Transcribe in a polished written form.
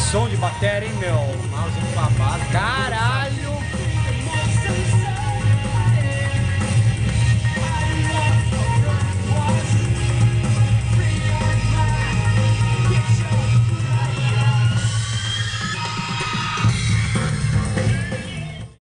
som de bateria, hein, meu? Mouse babado. Caralho!